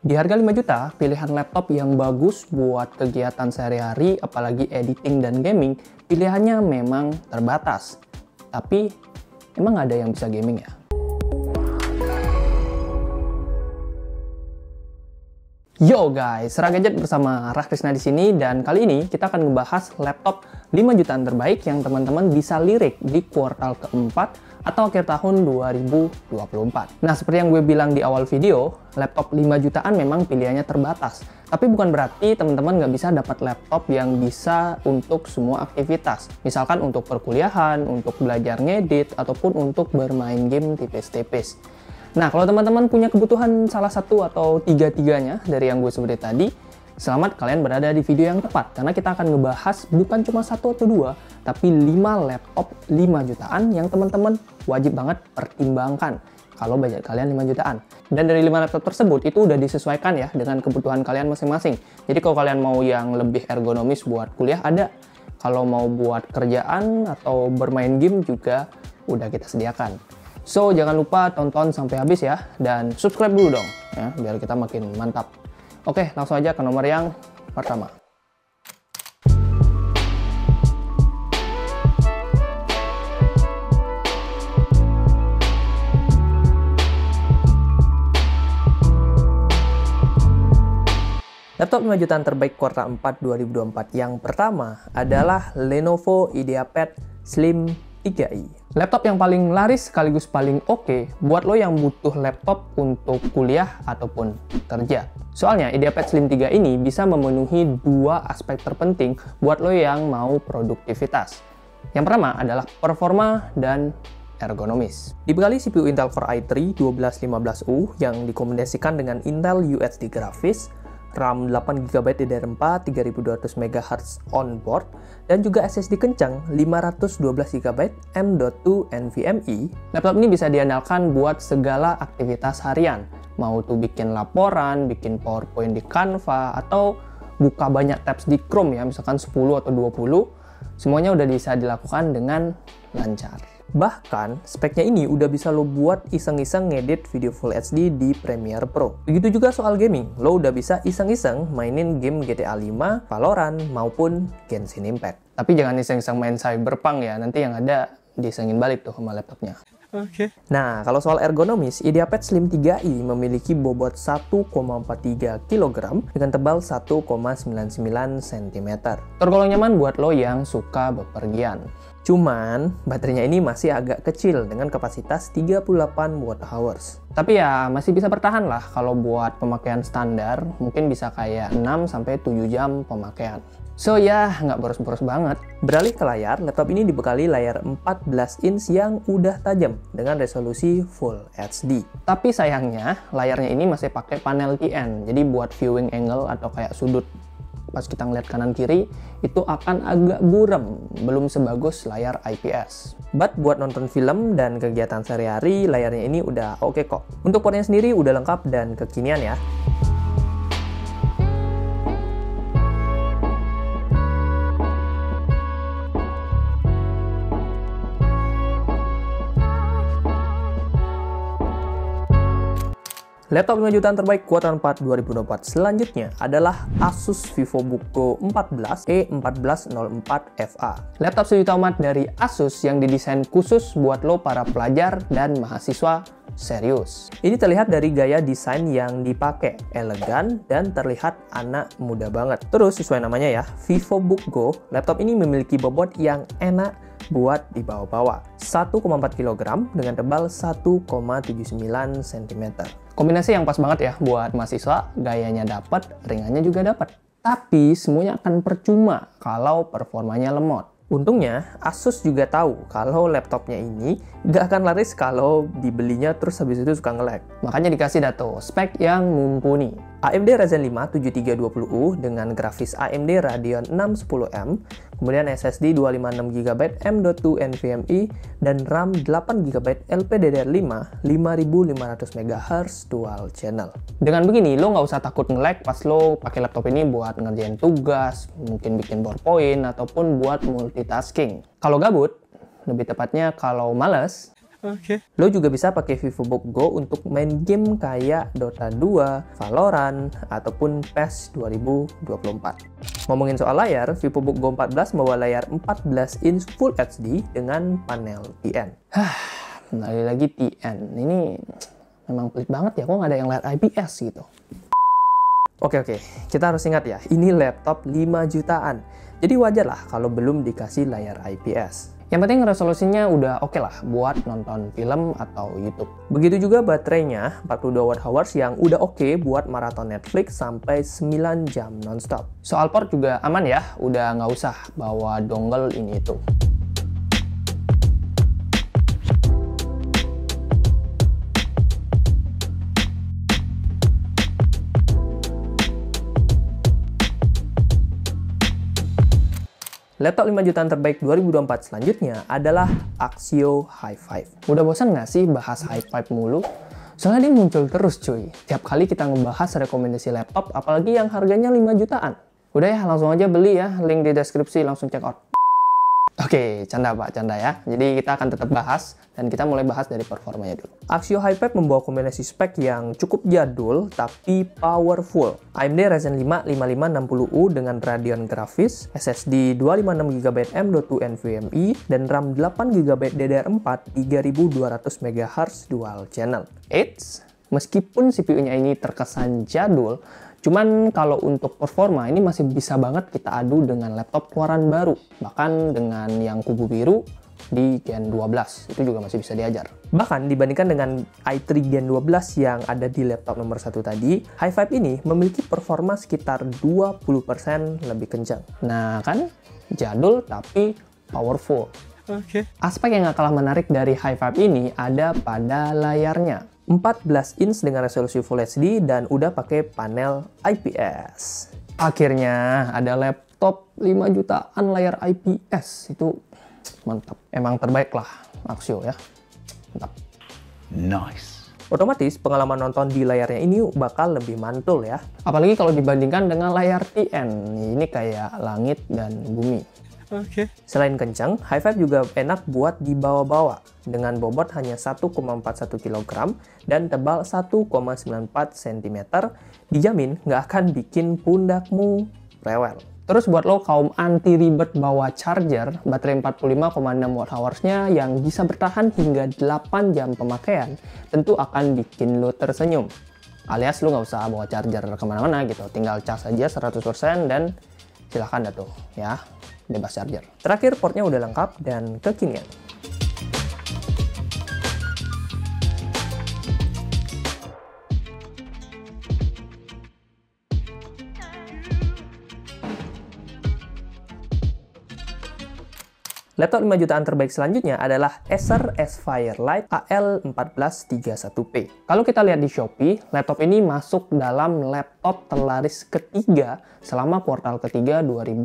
Di harga 5 juta, pilihan laptop yang bagus buat kegiatan sehari-hari, apalagi editing dan gaming, pilihannya memang terbatas. Tapi, emang ada yang bisa gaming ya? Yo guys, Serah Gadget bersama Rah Krisna di sini, dan kali ini kita akan ngebahas laptop 5 jutaan terbaik yang teman-teman bisa lirik di kuartal keempat atau akhir tahun 2024. Nah, seperti yang gue bilang di awal video, laptop 5 jutaan memang pilihannya terbatas. Tapi bukan berarti teman-teman nggak bisa dapat laptop yang bisa untuk semua aktivitas. Misalkan untuk perkuliahan, untuk belajar ngedit, ataupun untuk bermain game tipis-tipis. Nah, kalau teman-teman punya kebutuhan salah satu atau tiga-tiganya dari yang gue sebutin tadi, selamat kalian berada di video yang tepat. Karena kita akan ngebahas bukan cuma satu atau dua, tapi 5 laptop 5 jutaan yang teman-teman wajib banget pertimbangkan kalau budget kalian 5 jutaan. Dan dari 5 laptop tersebut itu udah disesuaikan ya dengan kebutuhan kalian masing-masing. Jadi kalau kalian mau yang lebih ergonomis buat kuliah ada. Kalau mau buat kerjaan atau bermain game juga udah kita sediakan. So, jangan lupa tonton sampai habis ya, dan subscribe dulu dong, ya, biar kita makin mantap. Oke, langsung aja ke nomor yang pertama. Laptop 5 jutaan terbaik kuartal 4 2024 yang pertama adalah Lenovo IdeaPad Slim 3i. Laptop yang paling laris sekaligus paling oke buat lo yang butuh laptop untuk kuliah ataupun kerja. Soalnya IdeaPad Slim 3 ini bisa memenuhi dua aspek terpenting buat lo yang mau produktivitas. Yang pertama adalah performa dan ergonomis. Dibekali CPU Intel Core i3 1215U yang dikombinasikan dengan Intel UHD grafis, RAM 8GB DDR4 3200 MHz onboard, dan juga SSD kencang 512GB M.2 NVMe. Laptop ini bisa diandalkan buat segala aktivitas harian, mau tuh bikin laporan, bikin PowerPoint di Canva, atau buka banyak tabs di Chrome ya, misalkan 10 atau 20, semuanya udah bisa dilakukan dengan lancar. Bahkan, speknya ini udah bisa lo buat iseng-iseng ngedit video Full HD di Premiere Pro. Begitu juga soal gaming, lo udah bisa iseng-iseng mainin game GTA 5, Valorant, maupun Genshin Impact. Tapi jangan iseng-iseng main Cyberpunk ya, nanti yang ada disengin balik tuh sama laptopnya. Oke. Nah, kalau soal ergonomis, IdeaPad Slim 3i memiliki bobot 1,43 kg dengan tebal 1,99 cm. Tergolong nyaman buat lo yang suka bepergian. Cuman, baterainya ini masih agak kecil dengan kapasitas 38 Wh. Tapi ya, masih bisa bertahan lah kalau buat pemakaian standar, mungkin bisa kayak 6-7 jam pemakaian. So ya, nggak boros-boros banget. Beralih ke layar, laptop ini dibekali layar 14 inch yang udah tajam dengan resolusi Full HD. Tapi sayangnya, layarnya ini masih pakai panel TN, jadi buat viewing angle atau kayak sudut pas kita ngeliat kanan kiri itu akan agak buram, belum sebagus layar IPS. But buat nonton film dan kegiatan sehari-hari, layarnya ini udah oke kok. Untuk portnya sendiri udah lengkap dan kekinian ya. Laptop 5 jutaan terbaik kuartal 4 2024 selanjutnya adalah Asus VivoBook Go 14 E1404FA. Laptop sejuta umat dari Asus yang didesain khusus buat lo para pelajar dan mahasiswa serius. Ini terlihat dari gaya desain yang dipakai, elegan dan terlihat anak muda banget. Terus sesuai namanya ya, VivoBook Go, laptop ini memiliki bobot yang enak buat dibawa-bawa. 1,4 kg dengan tebal 1,79 cm. Kombinasi yang pas banget ya buat mahasiswa, gayanya dapat, ringannya juga dapat. Tapi semuanya akan percuma kalau performanya lemot. Untungnya, Asus juga tahu kalau laptopnya ini nggak akan laris kalau dibelinya terus habis itu suka nge-lag. Makanya dikasih dato spek yang mumpuni. AMD Ryzen 5 7320U dengan grafis AMD Radeon 610M, kemudian SSD 256GB M.2 NVMe, dan RAM 8GB LPDDR5 5500 MHz dual channel. Dengan begini, lo nggak usah takut nge-lag pas lo pakai laptop ini buat ngerjain tugas, mungkin bikin PowerPoint, ataupun buat multitasking. Kalau gabut, lebih tepatnya kalau males, Lo juga bisa pakai VivoBook Go untuk main game kayak Dota 2, Valorant, ataupun PES 2024. Ngomongin soal layar, VivoBook Go 14 membawa layar 14 inch Full HD dengan panel TN. Kembali lagi TN. Ini memang pelit banget ya, kok nggak ada yang layar IPS gitu. Oke, kita harus ingat ya, ini laptop 5 jutaan. Jadi wajar lah kalau belum dikasih layar IPS. Yang penting resolusinya udah oke lah buat nonton film atau YouTube. Begitu juga baterainya, 42 Wh yang udah oke buat maraton Netflix sampai 9 jam nonstop. Soal port juga aman ya, udah nggak usah bawa dongle ini itu. Laptop 5 jutaan terbaik 2024 selanjutnya adalah Axio Hi5. Udah bosan nggak sih bahas Hi5 mulu? Soalnya dia muncul terus cuy. Tiap kali kita ngebahas rekomendasi laptop, apalagi yang harganya 5 jutaan. Udah ya, langsung aja beli ya. Link di deskripsi, langsung check out. Oke, canda pak, canda ya. Jadi kita akan tetap bahas, dan kita mulai bahas dari performanya dulu. Axio Hi5 membawa kombinasi spek yang cukup jadul, tapi powerful. AMD Ryzen 5 5560U dengan Radeon grafis, SSD 256GB M.2 NVMe, dan RAM 8GB DDR4 3200 MHz dual channel. Eits, meskipun CPU-nya ini terkesan jadul, cuman kalau untuk performa ini masih bisa banget kita adu dengan laptop keluaran baru. Bahkan dengan yang kubu biru di Gen 12, itu juga masih bisa diajar. Bahkan dibandingkan dengan i3 Gen 12 yang ada di laptop nomor 1 tadi, Hi5 ini memiliki performa sekitar 20% lebih kencang. Nah kan, jadul tapi powerful. Aspek yang gak kalah menarik dari Hi5 ini ada pada layarnya. 14 inch dengan resolusi Full HD dan udah pakai panel IPS. Akhirnya ada laptop 5 jutaan layar IPS. Itu mantap. Emang terbaik lah Axio ya. Mantap. Nice. Otomatis pengalaman nonton di layarnya ini bakal lebih mantul ya. Apalagi kalau dibandingkan dengan layar TN. Ini kayak langit dan bumi. Selain kencang, Hi5 juga enak buat dibawa-bawa dengan bobot hanya 1,41 kg dan tebal 1,94 cm. Dijamin nggak akan bikin pundakmu rewel. Terus buat lo kaum anti ribet bawa charger, baterai 45,6 Wh-nya yang bisa bertahan hingga 8 jam pemakaian, tentu akan bikin lo tersenyum. Alias lo nggak usah bawa charger kemana-mana gitu, tinggal cas aja 100% dan silahkan dah tuh ya, bebas charger. Terakhir, portnya udah lengkap dan kekinian. Laptop 5 jutaan terbaik selanjutnya adalah Acer Aspire Lite AL1431P. Kalau kita lihat di Shopee, laptop ini masuk dalam laptop terlaris ketiga selama kuartal ketiga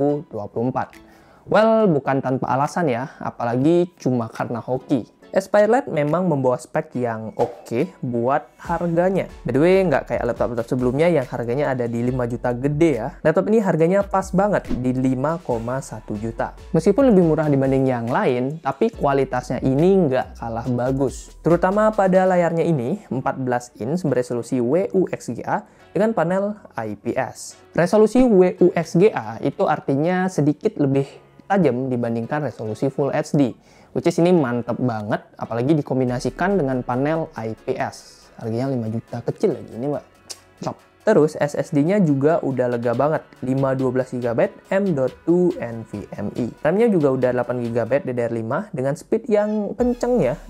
2024. Well, bukan tanpa alasan ya, apalagi cuma karena hoki. Aspire Lite memang membawa spek yang oke buat harganya. By the way, nggak kayak laptop-laptop sebelumnya yang harganya ada di 5 juta gede ya. Laptop ini harganya pas banget di 5,1 juta. Meskipun lebih murah dibanding yang lain, tapi kualitasnya ini nggak kalah bagus. Terutama pada layarnya ini, 14 inch beresolusi WUXGA dengan panel IPS. Resolusi WUXGA itu artinya sedikit lebih tajam dibandingkan resolusi Full HD. Which is ini mantep banget, apalagi dikombinasikan dengan panel IPS. Harganya 5 juta kecil lagi, ini mbak. Top. Terus SSD-nya juga udah lega banget, 512GB M.2 NVMe. RAM-nya juga udah 8GB DDR5 dengan speed yang kenceng ya,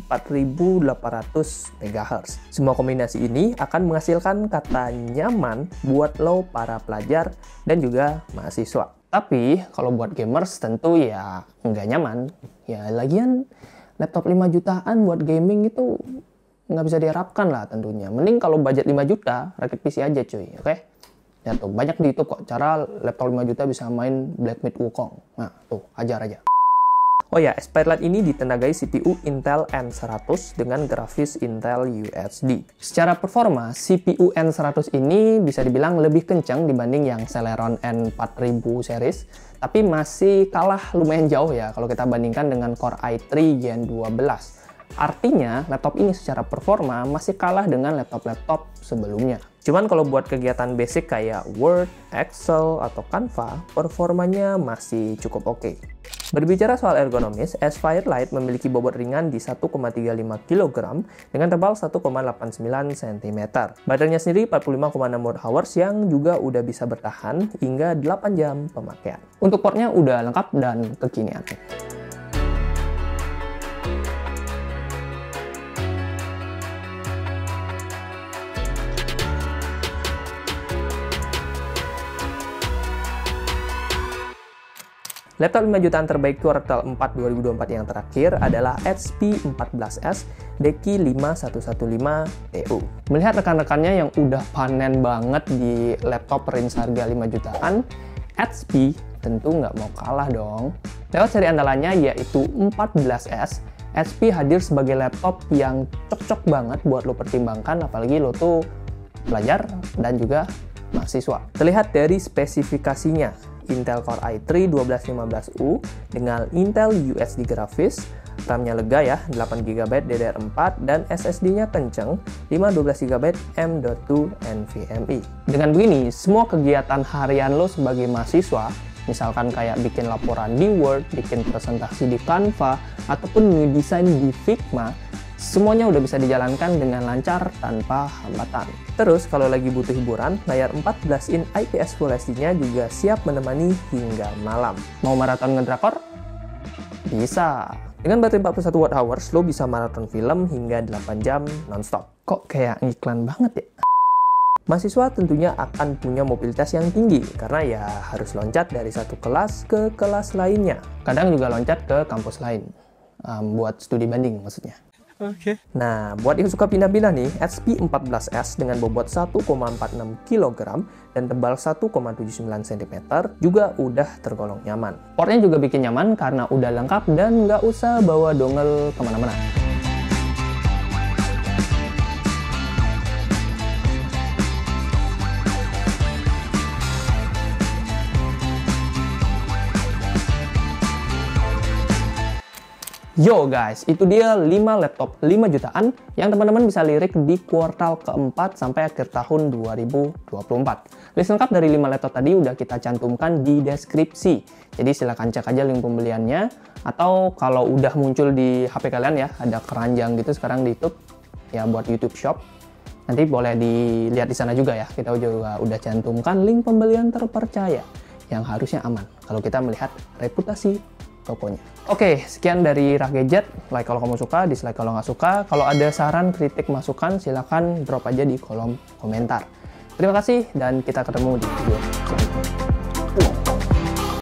4800 MHz. Semua kombinasi ini akan menghasilkan kata nyaman buat lo para pelajar dan juga mahasiswa. Tapi kalau buat gamers tentu ya nggak nyaman. Ya lagian laptop 5 jutaan buat gaming itu nggak bisa diharapkan lah tentunya. Mending kalau budget 5 juta, rakit PC aja cuy, oke? Ya tuh, banyak di YouTube kok cara laptop 5 juta bisa main Black Myth Wukong. Nah tuh, ajar aja. Oh ya, Aspire Lite ini ditenagai CPU Intel N100 dengan grafis Intel UHD. Secara performa, CPU N100 ini bisa dibilang lebih kencang dibanding yang Celeron N4000 series, tapi masih kalah lumayan jauh ya kalau kita bandingkan dengan Core i3 Gen 12. Artinya, laptop ini secara performa masih kalah dengan laptop-laptop sebelumnya. Cuman kalau buat kegiatan basic kayak Word, Excel, atau Canva, performanya masih cukup oke. Berbicara soal ergonomis, Aspire Lite memiliki bobot ringan di 1,35 kg dengan tebal 1,89 cm. Baterainya sendiri 45,6 Wh yang juga udah bisa bertahan hingga 8 jam pemakaian. Untuk portnya udah lengkap dan kekinian. Laptop 5 jutaan terbaik kuartal 4 2024 yang terakhir adalah HP 14S Deki 5115TU. Melihat rekan-rekannya yang udah panen banget di laptop range harga 5 jutaan, HP tentu nggak mau kalah dong. Lewat seri andalannya yaitu 14S, HP hadir sebagai laptop yang cocok banget buat lo pertimbangkan, apalagi lo tuh belajar dan juga mahasiswa. Terlihat dari spesifikasinya, Intel Core i3 1215U dengan Intel UHD grafis, RAM-nya lega ya, 8GB DDR4 dan SSD-nya kenceng, 512GB M.2 NVMe. Dengan begini, semua kegiatan harian lo sebagai mahasiswa, misalkan kayak bikin laporan di Word, bikin presentasi di Canva, ataupun ngedesain di Figma, semuanya udah bisa dijalankan dengan lancar tanpa hambatan. Terus kalau lagi butuh hiburan, layar 14 in IPS Full HD-nya juga siap menemani hingga malam. Mau maraton ngedrakor? Bisa. Dengan baterai 41 Wh, lo bisa maraton film hingga 8 jam nonstop. Kok kayak iklan banget ya? Mahasiswa tentunya akan punya mobilitas yang tinggi karena ya harus loncat dari satu kelas ke kelas lainnya. Kadang juga loncat ke kampus lain. Buat studi banding maksudnya. Oke. Nah, buat yang suka pindah-pindah nih, HP 14S dengan bobot 1,46 kg dan tebal 1,79 cm juga udah tergolong nyaman. Portnya juga bikin nyaman karena udah lengkap dan nggak usah bawa dongle kemana-mana. Yo guys, itu dia 5 laptop 5 jutaan yang teman-teman bisa lirik di kuartal keempat sampai akhir tahun 2024. List lengkap dari 5 laptop tadi udah kita cantumkan di deskripsi. Jadi silahkan cek aja link pembeliannya. Atau kalau udah muncul di HP kalian ya, ada keranjang gitu sekarang di YouTube, ya buat YouTube Shop. Nanti boleh dilihat di sana juga ya. Kita juga udah cantumkan link pembelian terpercaya yang harusnya aman kalau kita melihat reputasi tokonya. Oke, sekian dari Rah Gadget. Like kalau kamu suka, dislike kalau nggak suka. Kalau ada saran, kritik, masukan, silahkan drop aja di kolom komentar. Terima kasih, dan kita ketemu di video selanjutnya.